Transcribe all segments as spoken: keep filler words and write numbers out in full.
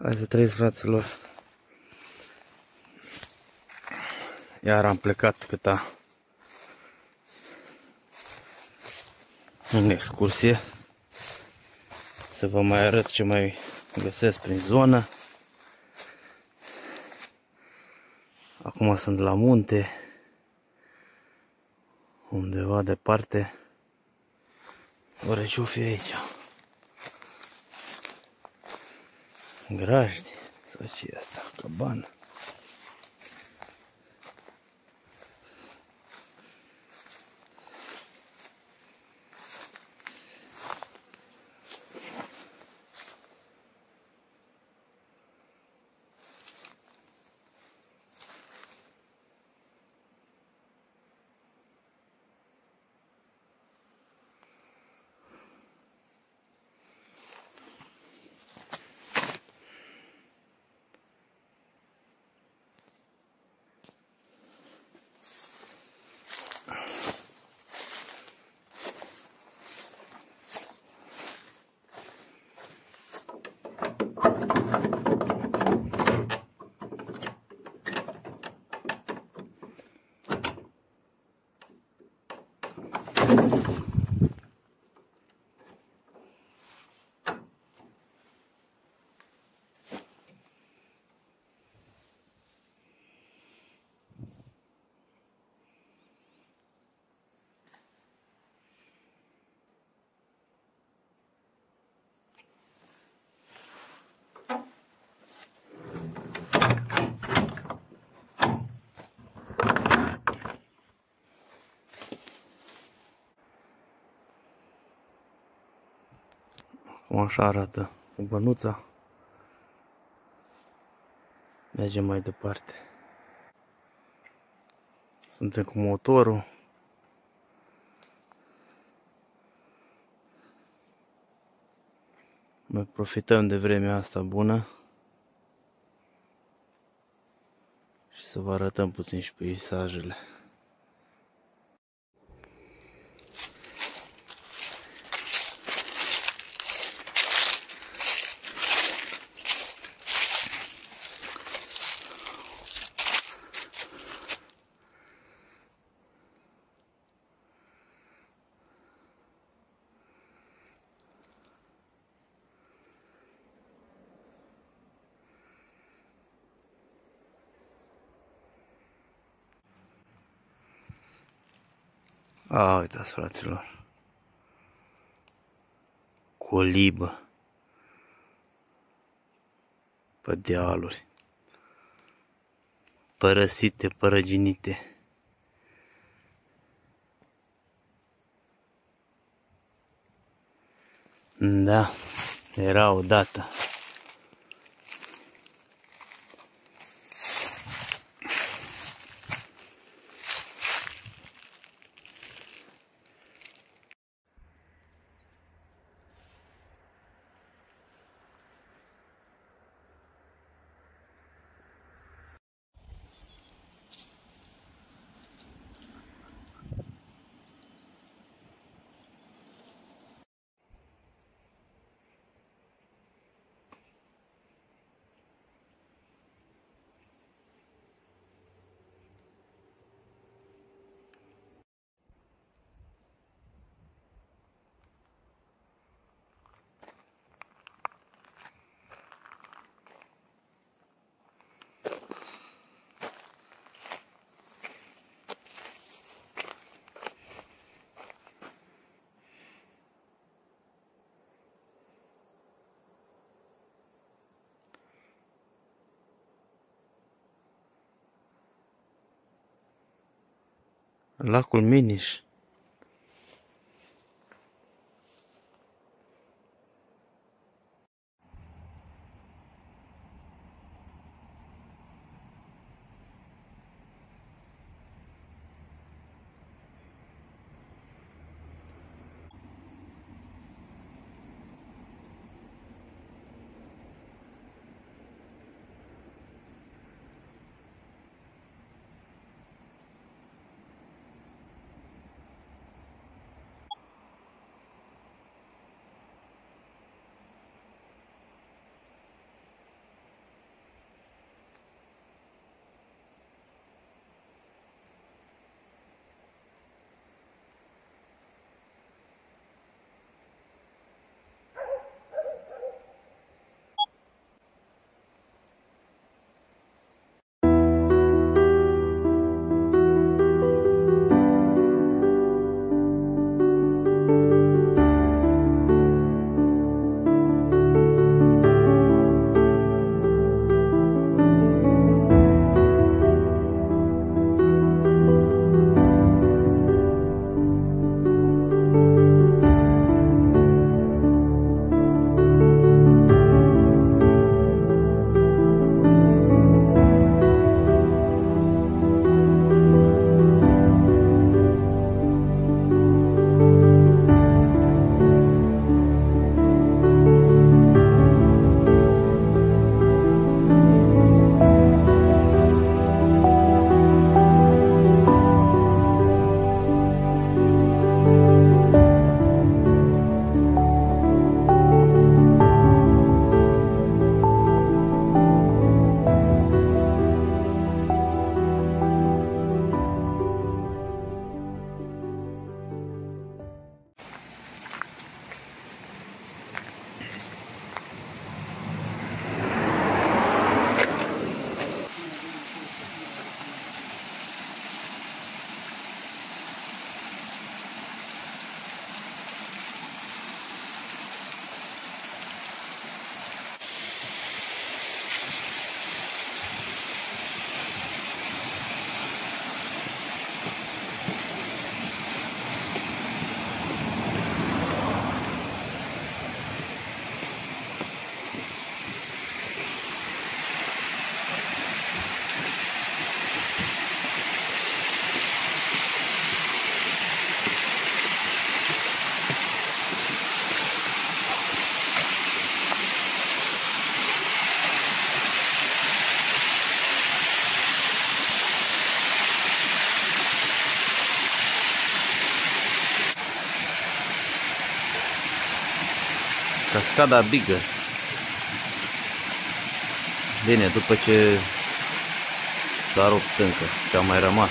Hai să trăiesc, fraților. Iar am plecat câta în excursie. Să vă mai arăt ce mai găsesc prin zonă. Acum sunt la munte, undeva departe. Oare ce-o fi aici? Grajdi sau ce e asta? Cabană. Cum așa arată cu bănuța. Mergem mai departe. Suntem cu motorul. Noi profităm de vremea asta bună. Și să vă arătăm puțin și peisajele. A, uitați, fraților. Colibă. Pe dealuri. Părăsite, părăginite. Da, era odată. Lacul Miniș. Cascada Bigger. Bine, după ce s-a rupt încă ce a mai rămas.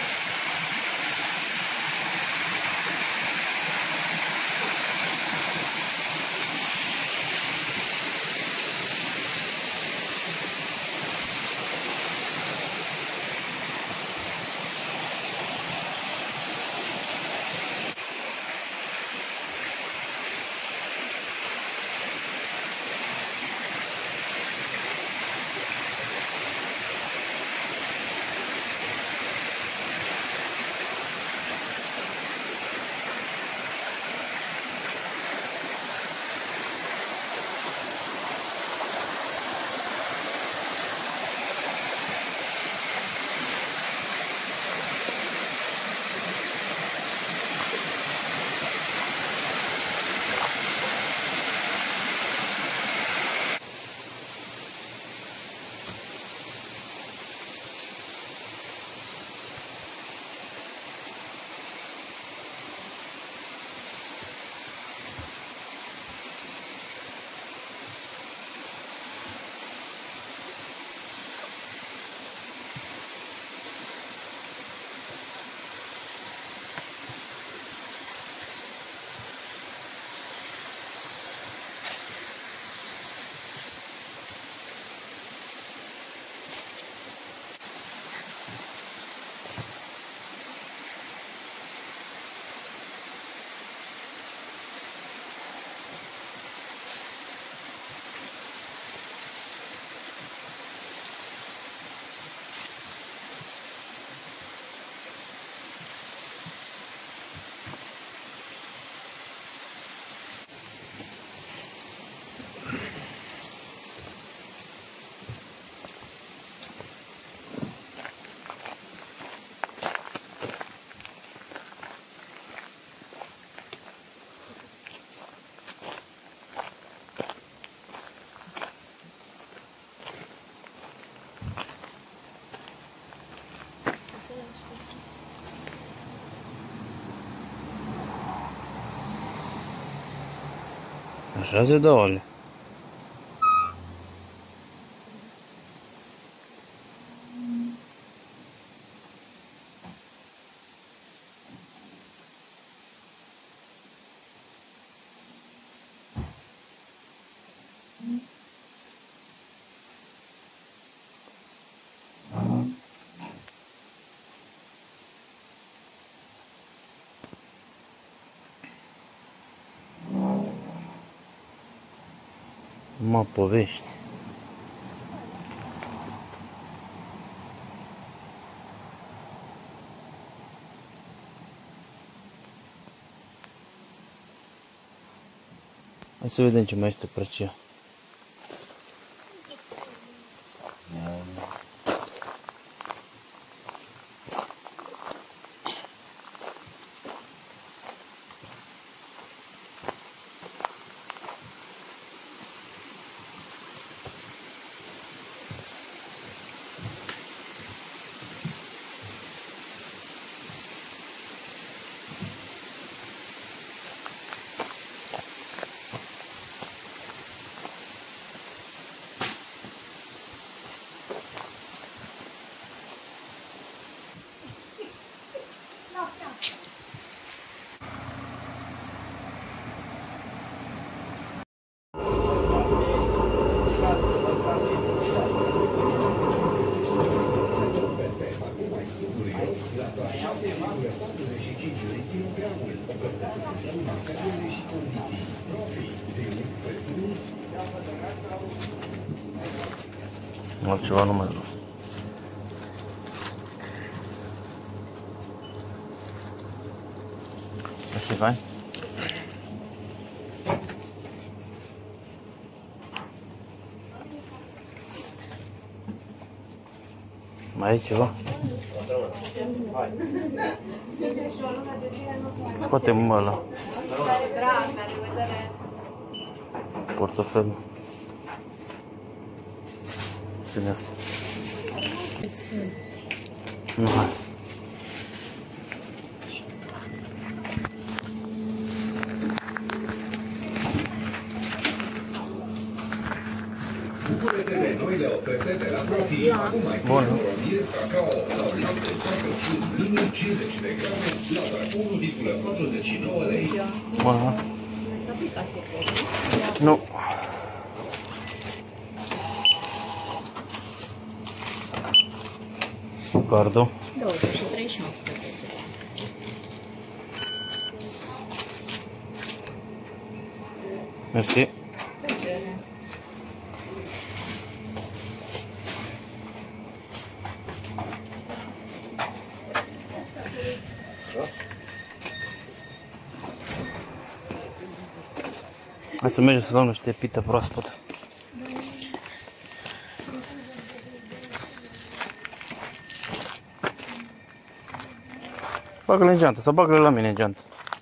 Așa se dă ole. Mă povești. Hai să vedem ce mai este pe aceea. Altceva nu mai vreau. Asta-i fain? Mai e ceva? Scoate-mi ăla. Portofelul. Ține asta. Nu, hai. Bun. Aha. Nu. Cardul. douăzeci și trei și unsprezece. Mersi. Hai să mergem să luăm niște pită proaspătă. Bagă-le în geantă sau bagă-le la mine în geantă.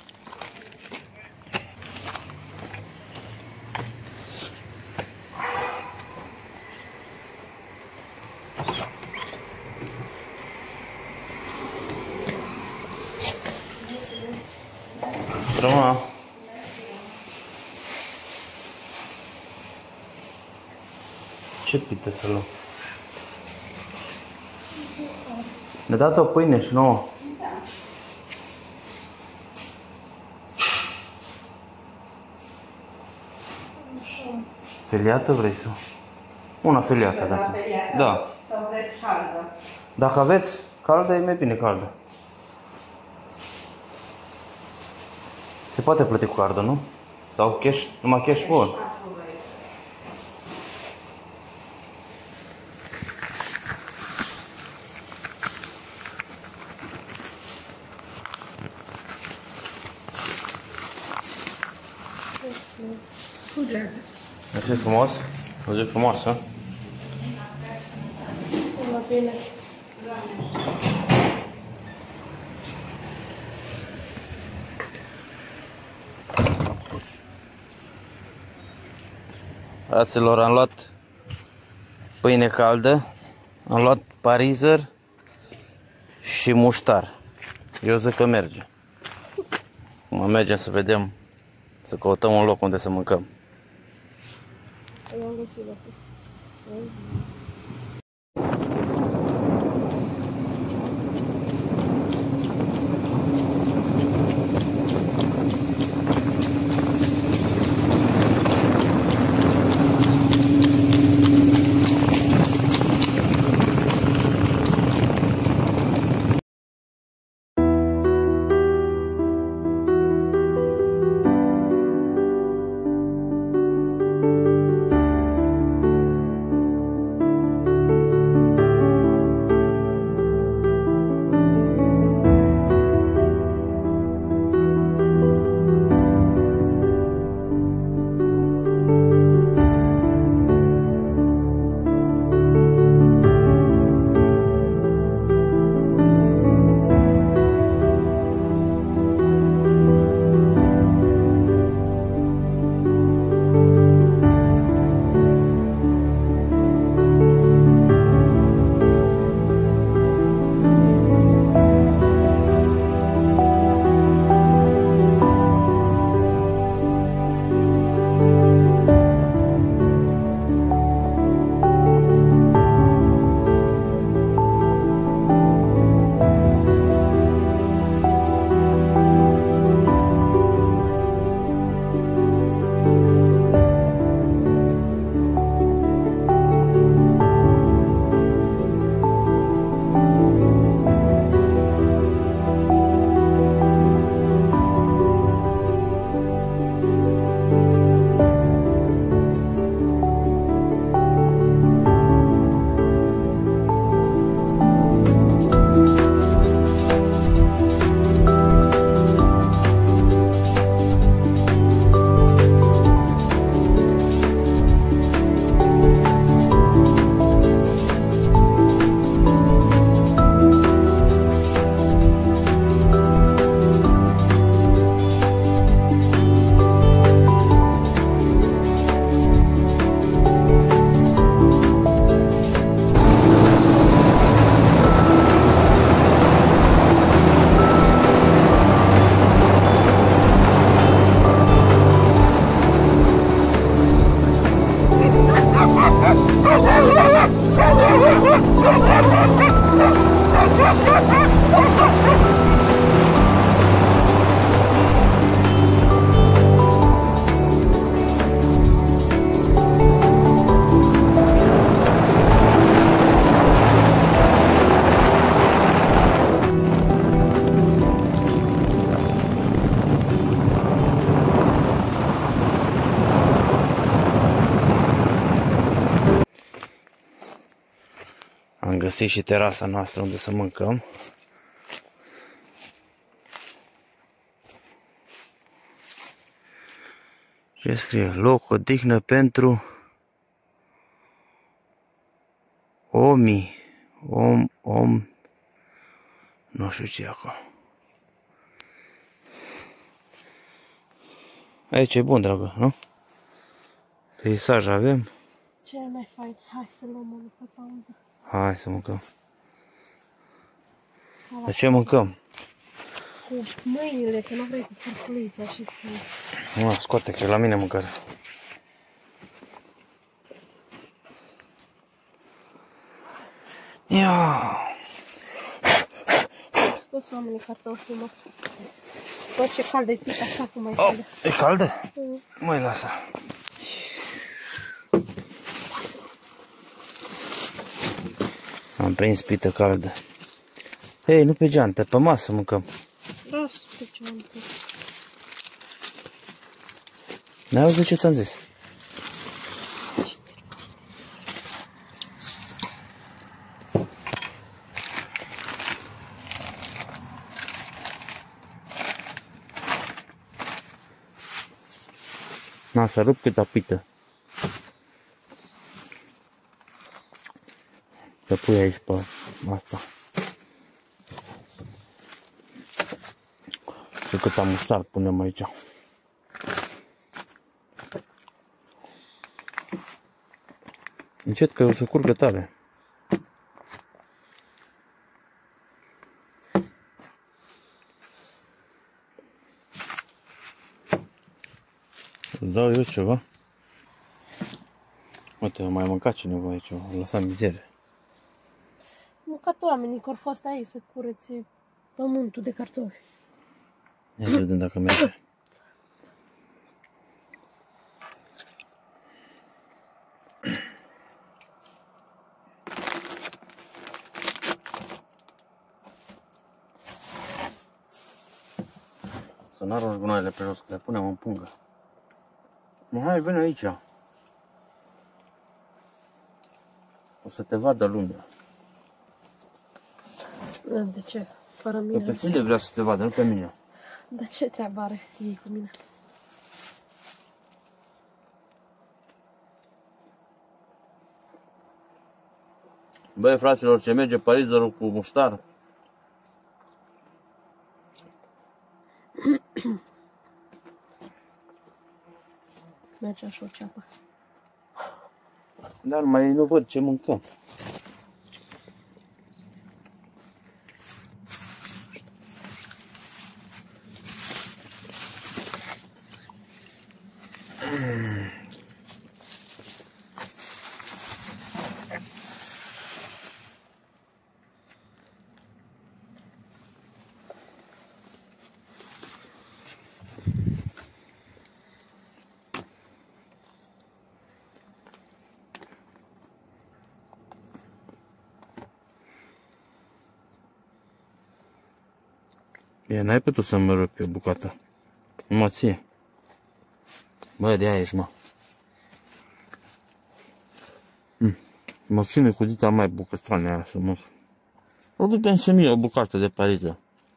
Rămâna. Ce pită să luăm? Ne dați o pâine și nouă. Feliată vrei să? Una feliată, dați. Da. Sau vreți caldă? Dacă aveți caldă, e mai bine caldă. Se poate plăti cu cardă, nu? Sau cash? Numai cash? Bun. Mersi frumos. O zi frumoasă. Bine. Fraților, am luat pâine caldă, am luat parizer și muștar. Eu zic că merge. Mă mergem să vedem, să căutăm un loc unde să mâncăm. Am găsit locul. Am găsit și terasa noastră unde să mâncăm. Ce scrie? Loc odihnă pentru omii. Om, om, nu știu ce e acolo. Aici e bun, dragă, nu? Peisaj avem. Cel mai fain. Hai să luăm unul pe pauză. Hai să mâncăm. De ce mâncăm? Cu mâinile, că nu vrei cu furculița și cu... Nu, scoate, că e la mine mâncare. Ia! Scos oamenii cartofii, mă. Bă, ce cald e pic, așa cum mai Oh, caldă. e caldă? Mm. Măi, lasă. Am prins pită caldă. Hei, nu pe geantă, pe masă mâncăm. Las pe geantă. N-ai auzit ce ți-am zis? Na, să rup câta pită. Să pui aici pe asta. Și câta muștar punem aici. Încet că o să curgă tare. Îți dau eu ceva. Uite, mai mâncat cineva aici, a lăsat mizerie. Mâncat oamenii că au fost aici să curețe pământul de cartofi. Ia să vedem dacă merge. Să n-arunci gunoaiele pe jos, că le punem în pungă. Mă, hai, vine aici. O să te vadă lumea. De ce? Fără Că mine. pe tine vrea să te vadă, nu pe mine. De ce treabă are ei cu mine? Băi, fraților, ce merge parizerul cu muștar? Merge așa o ceapă. Dar mai nu văd ce mâncăm. Bine, n-ai putut să-mi rupi o bucată. Numai ție. Bă, de-aia ești, mă. Mm. Mă ține cu dita mai bucătoane aia să mă... O ducem și mie o bucată de pariză.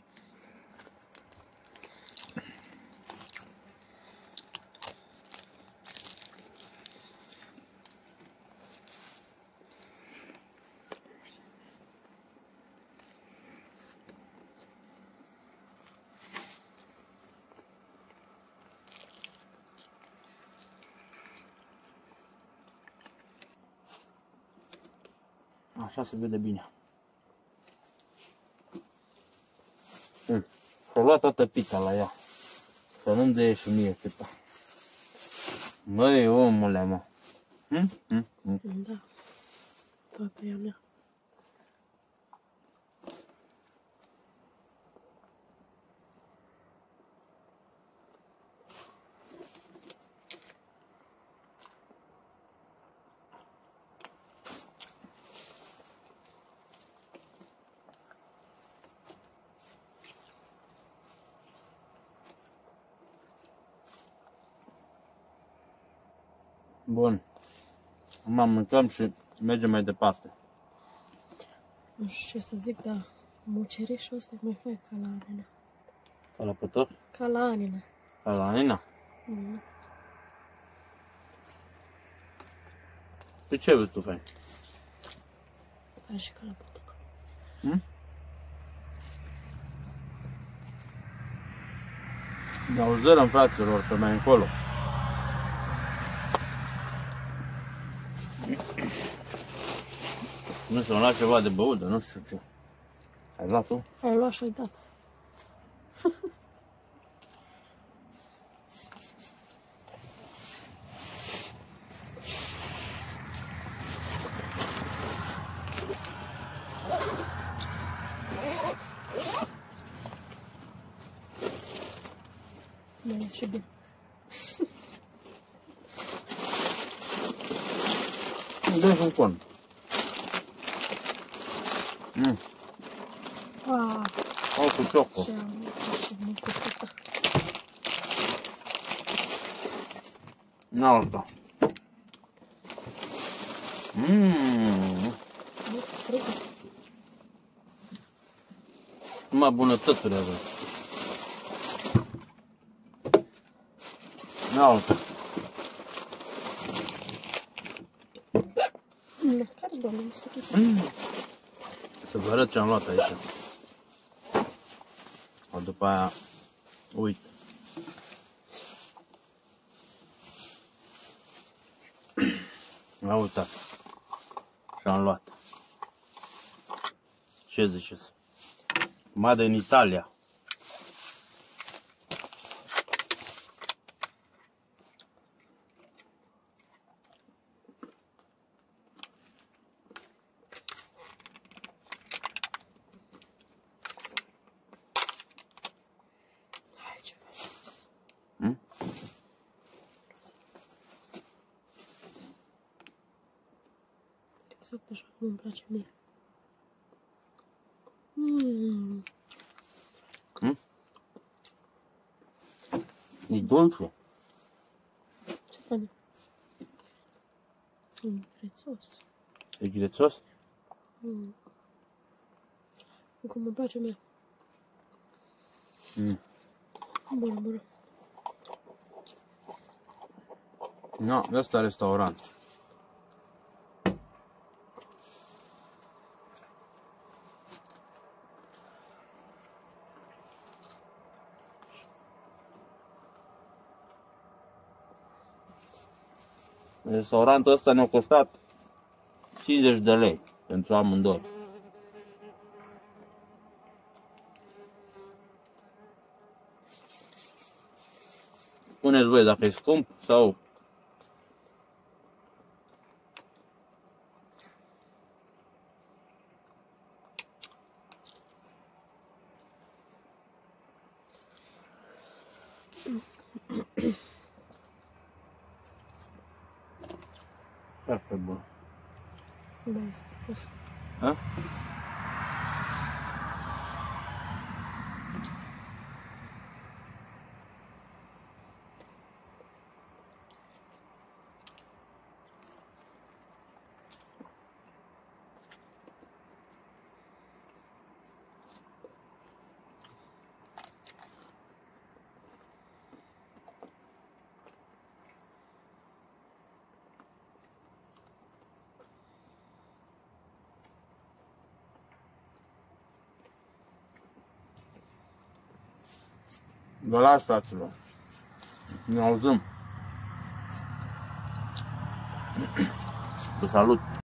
Așa se vede bine. Mm. S-a luat toată pita la ea. Să nu-mi dea și mie pita. Măi, omule, mă. Mm? Mm? Mm. Da. Toată ea mea. Bun. Acum mâncăm și mergem mai departe. Nu știu ce să zic, dar mucerișul ăsta mai fain ca la Anina. Ca la pătăr? Ca la Anina. Ca la Anina? Mm. Pe ce vezi tu fain? Are și ca la pătuc. Hmm? Ne auzărăm, fraților, pe mai încolo. Nu știu, am luat ceva de băut, dar nu știu ce. Ai luat tu? Ai luat și-ai dat. Da, e și bine. Dă-și un con. Mm. Ah, Au cu cioco. ce am ce mă cupută. N-alta. Mmm. Nu, frigă. Numai bunătățuri avem. N-alta. Nu, care doamne, mi s-a uitat. Mm. Să vă arăt ce am luat aici. O, după aia, uite. Ia uitați. Și am luat. Ce ziceți? Made în Italia. Hai, ce faci? Hmm? Exact așa cum îmi place mie. Mmm. Hmm? E dulce. Ce fain. Mm, prețos. E grețos? Mm. Cum îmi place mie. Mm. Bună, bună. No, ăsta e restaurant. Restaurantul ăsta ne-a costat cincizeci de lei pentru amândoi. Puneți voi dacă e scump sau... Foarte bun. Mai scăpos. Ha? Vă las, fraților. Ne auzim. Vă salut.